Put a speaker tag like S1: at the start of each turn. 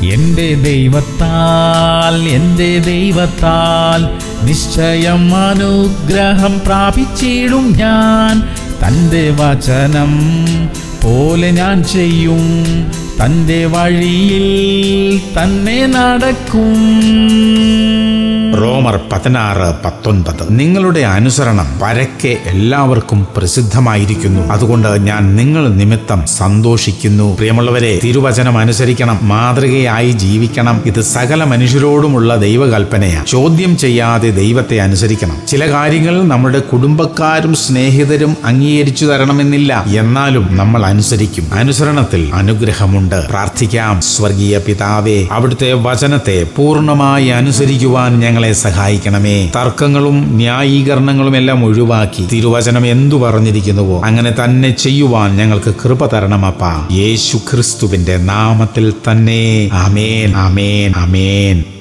S1: എൻ്റെ ദൈവത്താൽ നിശ്ചയം അനുഗ്രഹം പ്രാപിച്ചിടും ഞാൻ. തൻ്റെ വചനം പോലെ ഞാൻ ചെയ്യും, തൻ്റെ വഴിയിൽ തന്നെ നടക്കും.
S2: റോമർ 16:19. നിങ്ങളുടെ അനുസരണം പരക്കെ എല്ലാവർക്കും പ്രസിദ്ധമായിരിക്കുന്നു, അതുകൊണ്ട് ഞാൻ നിങ്ങൾ നിമിത്തം സന്തോഷിക്കുന്നു. പ്രിയമുള്ളവരെ, തിരുവചനം അനുസരിക്കണം, മാതൃകയായി ജീവിക്കണം. ഇത് സകല മനുഷ്യരോടുമുള്ള ദൈവകൽപ്പനയാണ്. ചോദ്യം ചെയ്യാതെ ദൈവത്തെ അനുസരിക്കണം. ചില കാര്യങ്ങൾ നമ്മുടെ കുടുംബക്കാരും സ്നേഹിതരും അംഗീകരിച്ചു തരണമെന്നില്ല, എന്നാലും നമ്മൾ അനുസരിക്കും. അനുസരണത്തിൽ അനുഗ്രഹമുണ്ട്. പ്രാർത്ഥിക്കാം. സ്വർഗീയ പിതാവേ, അവിടുത്തെ വചനത്തെ പൂർണ്ണമായി അനുസരിക്കുവാൻ ഞങ്ങളെ സഹായിക്കണമേ. തർക്കങ്ങളും ന്യായീകരണങ്ങളും എല്ലാം ഒഴിവാക്കി തിരുവചനം എന്തു പറഞ്ഞിരിക്കുന്നുവോ അങ്ങനെ തന്നെ ചെയ്യുവാൻ ഞങ്ങൾക്ക് കൃപ തരണമപ്പാ. യേശു ക്രിസ്തുവിന്റെ നാമത്തിൽ തന്നെ. ആമേൻ, ആമേൻ, ആമേൻ.